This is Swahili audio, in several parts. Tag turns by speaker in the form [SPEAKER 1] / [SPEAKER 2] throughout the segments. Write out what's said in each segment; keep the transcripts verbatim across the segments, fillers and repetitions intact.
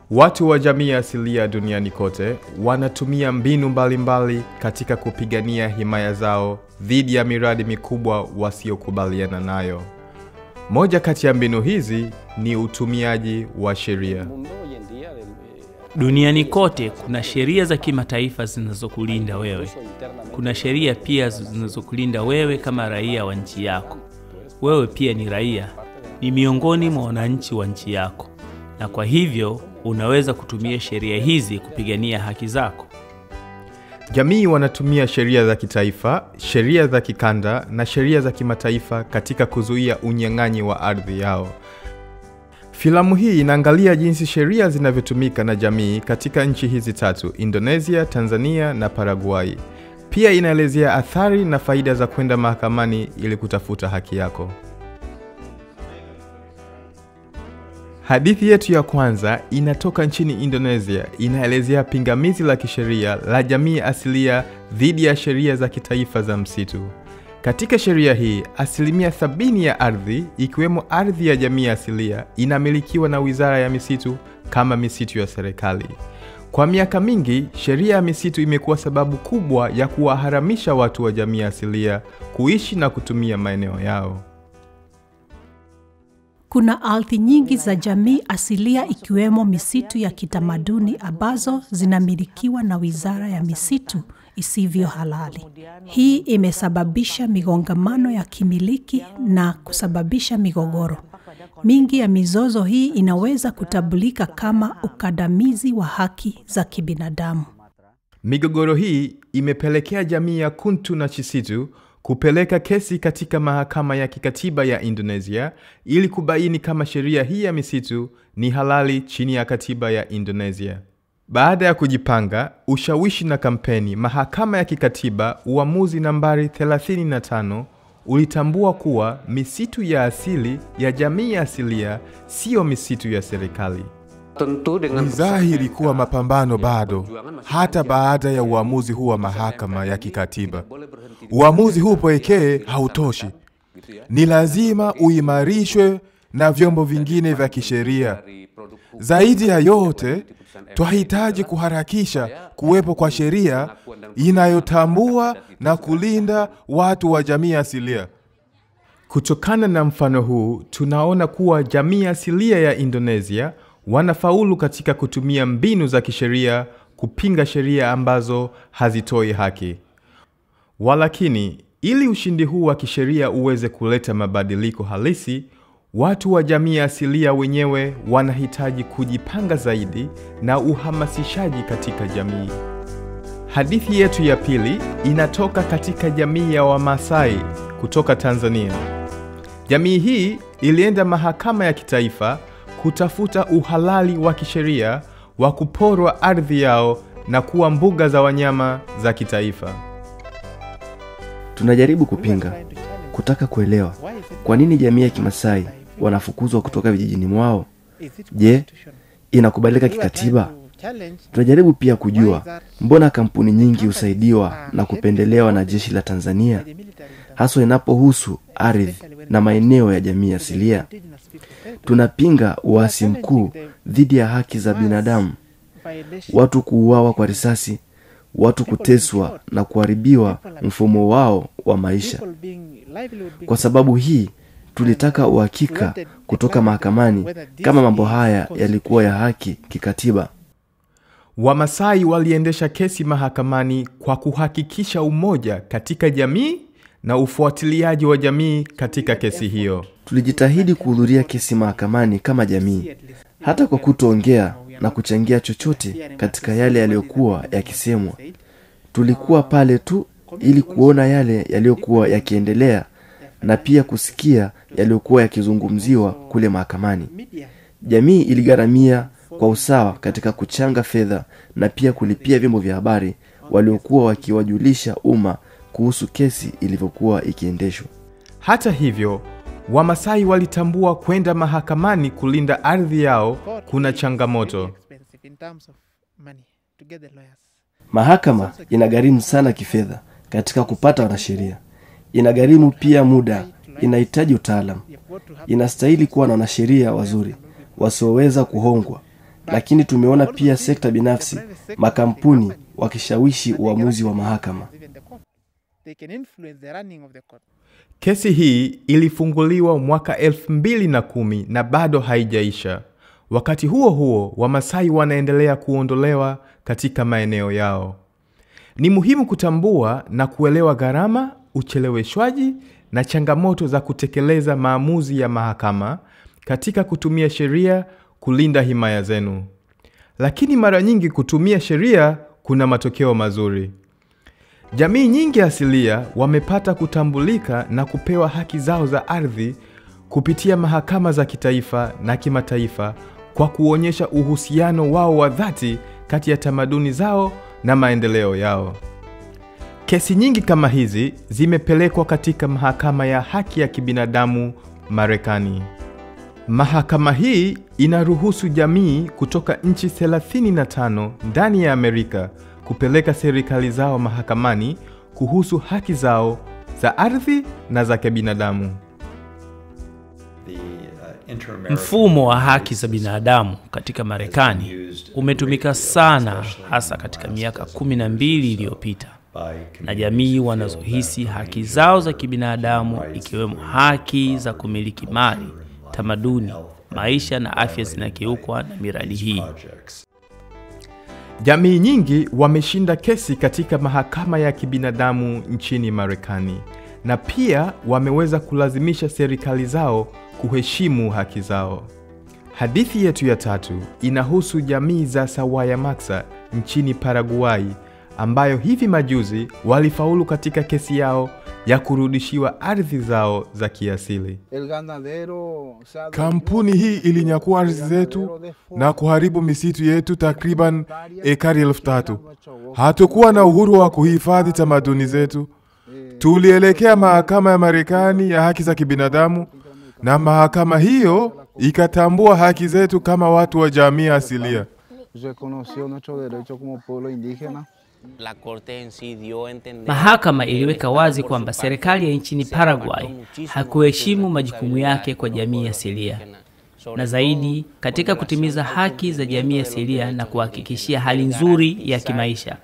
[SPEAKER 1] Watu wa jamii asilia duniani kote wanatumia mbinu mbalimbali katika kupigania himaya zao dhidi ya miradi mikubwa wasiokubaliana nayo. Moja kati ya mbinu hizi ni utumiaji wa sheria.
[SPEAKER 2] Duniani kote kuna sheria za kimataifa zinazokulinda wewe. Kuna sheria pia zinazokulinda wewe kama raia wa nchi yako. Wewe pia ni raia, ni miongoni mwa wananchi wa nchi yako. Na kwa hivyo unaweza kutumia sheria hizi kupigania haki zako.
[SPEAKER 1] Jamii wanatumia sheria za kitaifa, sheria za kikanda na sheria za kimataifa katika kuzuia unyang'anyi wa ardhi yao. Filamu hii inaangalia jinsi sheria zinavyotumika na jamii katika nchi hizi tatu, Indonesia, Tanzania na Paraguay. Pia inaelezea athari na faida za kwenda mahakamani ili kutafuta haki yako. Hadithi yetu ya kwanza inatoka nchini Indonesia. Inaelezea pingamizi la kisheria la jamii asilia dhidi ya sheria za kitaifa za msitu. Katika sheria hii, asilimia sabini ya ardhi, ikiwemo ardhi ya jamii asilia, inamilikiwa na Wizara ya Misitu kama misitu ya serikali. Kwa miaka mingi, sheria ya misitu imekuwa sababu kubwa ya kuwaharamisha watu wa jamii asilia kuishi na kutumia maeneo yao.
[SPEAKER 3] Kuna ardhi nyingi za jamii asilia ikiwemo misitu ya kitamaduni ambazo zinamilikiwa na Wizara ya Misitu isivyo halali. Hii imesababisha migongamano ya kimiliki na kusababisha migogoro. Mingi ya mizozo hii inaweza kutambulika kama ukandamizi wa haki za kibinadamu.
[SPEAKER 1] Migogoro hii imepelekea jamii ya Kuntu na Chisitu kupeleka kesi katika mahakama ya kikatiba ya Indonesia ili kubaini kama sheria hii ya misitu ni halali chini ya katiba ya Indonesia. Baada ya kujipanga, ushawishi na kampeni, mahakama ya kikatiba uamuzi nambari thelathini na tano ulitambua kuwa misitu ya asili ya jamii asilia sio misitu ya serikali.
[SPEAKER 4] Ni dhahiri kuwa mapambano bado, hata baada ya uamuzi huu wa mahakama ya kikatiba. Uamuzi huu pekee hautoshi. Ni lazima uimarishwe na vyombo vingine vya kisheria. Zaidi ya yote, tunahitaji kuharakisha kuwepo kwa sheria inayotambua na kulinda watu wa jamii asilia.
[SPEAKER 1] Kutokana na mfano huu, tunaona kuwa jamii asilia ya Indonesia wanafaulu katika kutumia mbinu za kisheria kupinga sheria ambazo hazitoi haki. Walakini, ili ushindi huu wa kisheria uweze kuleta mabadiliko halisi, watu wa jamii asilia wenyewe wanahitaji kujipanga zaidi na uhamasishaji katika jamii. Hadithi yetu ya pili inatoka katika jamii ya Wamasai kutoka Tanzania. Jamii hii ilienda mahakama ya kitaifa kutafuta uhalali wa kisheria wa kuporwa ardhi yao na kuwa mbuga za wanyama za kitaifa.
[SPEAKER 5] Tunajaribu kupinga, kutaka kuelewa kwa nini jamii ya Kimasai wanafukuzwa kutoka vijijini mwao. Je, inakubalika kikatiba? Tunajaribu pia kujua mbona kampuni nyingi husaidiwa na kupendelewa na jeshi la Tanzania, haswa inapohusu ardhi na maeneo ya jamii asilia. Tunapinga uasi mkuu dhidi ya haki za binadamu, watu kuuawa kwa risasi, watu kuteswa na kuharibiwa mfumo wao wa maisha. Kwa sababu hii, tulitaka uhakika kutoka mahakamani kama mambo haya yalikuwa ya haki kikatiba.
[SPEAKER 1] Wamasai waliendesha kesi mahakamani kwa kuhakikisha umoja katika jamii na ufuatiliaji wa jamii katika kesi hiyo.
[SPEAKER 5] Tulijitahidi kuhudhuria kesi mahakamani kama jamii, hata kwa kutoongea na kuchangia chochote katika yale yaliyokuwa yakisemwa. Tulikuwa pale tu ili kuona yale yaliyokuwa yakiendelea na pia kusikia yaliyokuwa yakizungumziwa kule mahakamani. Jamii iligharamia kwa usawa katika kuchanga fedha na pia kulipia vyombo vya habari waliokuwa wakiwajulisha umma kuhusu kesi ilivyokuwa ikiendeshwa.
[SPEAKER 1] Hata hivyo, Wamasai walitambua kwenda mahakamani kulinda ardhi yao kuna changamoto.
[SPEAKER 5] Mahakama inagharimu sana kifedha katika kupata wanasheria. Inagharimu pia muda, inahitaji utaalamu. Inastahili kuwa na wanasheria wazuri, wasioweza kuhongwa lakini tumeona pia sekta binafsi, makampuni wakishawishi uamuzi wa mahakama.
[SPEAKER 1] Kesi hii ilifunguliwa mwaka elfu mbili na kumi na bado haijaisha. Wakati huo huo, Wamasai wanaendelea kuondolewa katika maeneo yao. Ni muhimu kutambua na kuelewa gharama, ucheleweshwaji na changamoto za kutekeleza maamuzi ya mahakama katika kutumia sheria kulinda himaya zenu. Lakini mara nyingi kutumia sheria kuna matokeo mazuri. Jamii nyingi asilia wamepata kutambulika na kupewa haki zao za ardhi kupitia mahakama za kitaifa na kimataifa kwa kuonyesha uhusiano wao wa dhati kati ya tamaduni zao na maendeleo yao. Kesi nyingi kama hizi zimepelekwa katika mahakama ya haki ya kibinadamu Marekani. Mahakama hii inaruhusu jamii kutoka nchi thelathini na tano ndani ya Amerika kupeleka serikali zao mahakamani kuhusu haki zao za ardhi na za kibinadamu.
[SPEAKER 2] Mfumo wa haki za binadamu katika Marekani umetumika sana, hasa katika miaka kumi na mbili iliyopita, na jamii wanazohisi haki zao za kibinadamu, ikiwemo haki za kumiliki mali, tamaduni, maisha na afya zinakiukwa na miradi hii.
[SPEAKER 1] Jamii nyingi wameshinda kesi katika mahakama ya kibinadamu nchini Marekani, na pia wameweza kulazimisha serikali zao kuheshimu haki zao. Hadithi yetu ya tatu inahusu jamii za Sawayamaksa nchini Paraguay, ambayo hivi majuzi walifaulu katika kesi yao ya kurudishiwa ardhi zao za kiasili.
[SPEAKER 4] Kampuni hii ilinyakua ardhi zetu na kuharibu misitu yetu takriban ekari elfu tatu. Hatukuwa na uhuru wa kuhifadhi tamaduni zetu. Tulielekea mahakama ya Marekani ya haki za kibinadamu, na mahakama hiyo ikatambua haki zetu kama watu wa jamii asilia.
[SPEAKER 2] Mahakama iliweka wazi kwamba serikali ya nchini Paraguay hakuheshimu majukumu yake kwa jamii asilia, na zaidi katika kutimiza haki za jamii asilia na kuhakikishia hali nzuri ya kimaisha.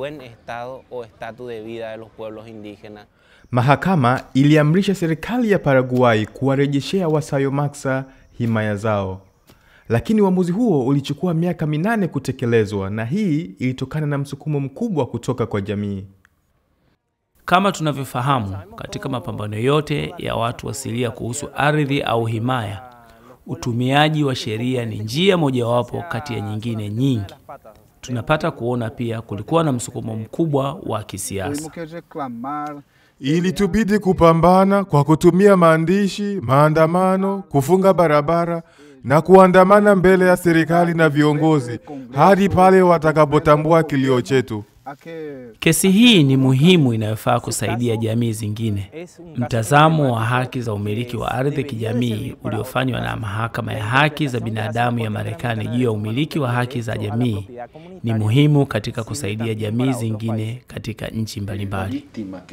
[SPEAKER 1] Mahakama iliamrisha serikali ya Paraguay kuwarejeshea Wasayomaksa himaya zao. Lakini uamuzi huo ulichukua miaka minane kutekelezwa, na hii ilitokana na msukumo mkubwa kutoka kwa jamii.
[SPEAKER 2] Kama tunavyofahamu, katika mapambano yote ya watu asilia kuhusu ardhi au himaya, utumiaji wa sheria ni njia mojawapo kati ya nyingine nyingi. Tunapata kuona pia kulikuwa na msukumo mkubwa wa kisiasa.
[SPEAKER 4] Ilitubidi kupambana kwa kutumia maandishi, maandamano, kufunga barabara na kuandamana mbele ya serikali na viongozi hadi pale watakapotambua kilio chetu.
[SPEAKER 2] Kesi hii ni muhimu inayofaa kusaidia jamii zingine. Mtazamo wa haki za umiliki wa ardhi kijamii uliofanywa na mahakama ya haki za binadamu ya Marekani juu ya umiliki wa haki za jamii ni muhimu katika kusaidia jamii zingine katika nchi mbalimbali.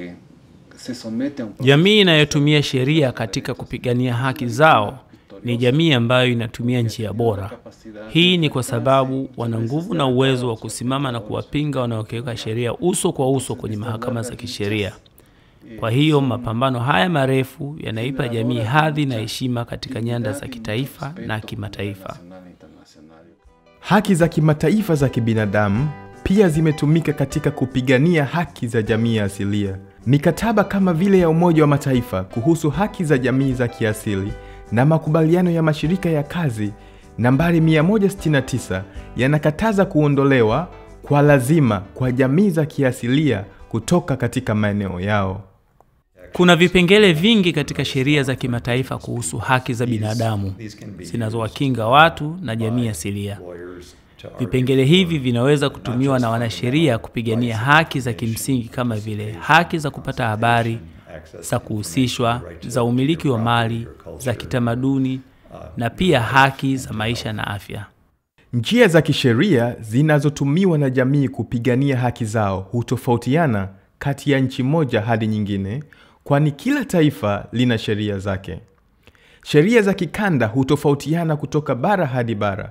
[SPEAKER 2] Jamii inayotumia sheria katika kupigania haki zao ni jamii ambayo inatumia njia bora. Hii ni kwa sababu wana nguvu na uwezo wa kusimama na kuwapinga wanaokiuka sheria uso kwa uso kwenye mahakama za kisheria. Kwa hiyo mapambano haya marefu yanaipa jamii hadhi na heshima katika nyanda za kitaifa na kimataifa.
[SPEAKER 1] Haki za kimataifa za kibinadamu pia zimetumika katika kupigania haki za jamii asilia. Mikataba kama vile ya Umoja wa Mataifa kuhusu haki za jamii za kiasili na makubaliano ya mashirika ya kazi nambari mia moja sitini na tisa yanakataza kuondolewa kwa lazima kwa jamii za kiasilia kutoka katika maeneo yao.
[SPEAKER 2] Kuna vipengele vingi katika sheria za kimataifa kuhusu haki za binadamu zinazowakinga watu na jamii asilia. Vipengele hivi vinaweza kutumiwa na wanasheria kupigania haki za kimsingi kama vile haki za kupata habari, za kuhusishwa, za umiliki wa mali, za kitamaduni, na pia haki za maisha na afya.
[SPEAKER 1] Njia za kisheria zinazotumiwa na jamii kupigania haki zao hutofautiana kati ya nchi moja hadi nyingine, kwani kila taifa lina sheria zake. Sheria za kikanda hutofautiana kutoka bara hadi bara.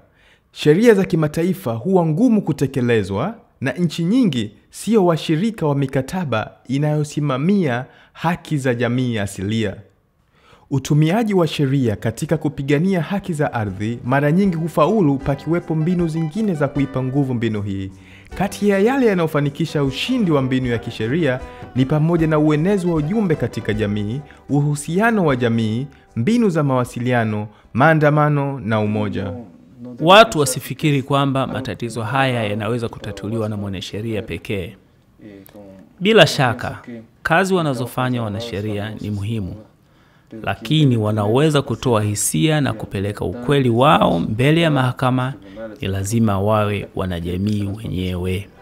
[SPEAKER 1] Sheria za kimataifa huwa ngumu kutekelezwa na nchi nyingi sio washirika wa mikataba inayosimamia haki za jamii asilia. Utumiaji wa sheria katika kupigania haki za ardhi mara nyingi hufaulu pakiwepo mbinu zingine za kuipa nguvu mbinu hii. Kati ya yale yanayofanikisha ushindi wa mbinu ya kisheria ni pamoja na uenezi wa ujumbe katika jamii, uhusiano wa jamii, mbinu za mawasiliano, maandamano na umoja.
[SPEAKER 2] Watu wasifikiri kwamba matatizo haya yanaweza kutatuliwa na mwanasheria pekee. Bila shaka, kazi wanazofanya wanasheria ni muhimu, lakini wanaweza kutoa hisia na kupeleka ukweli wao mbele ya mahakama. Ni lazima wawe wanajamii wenyewe.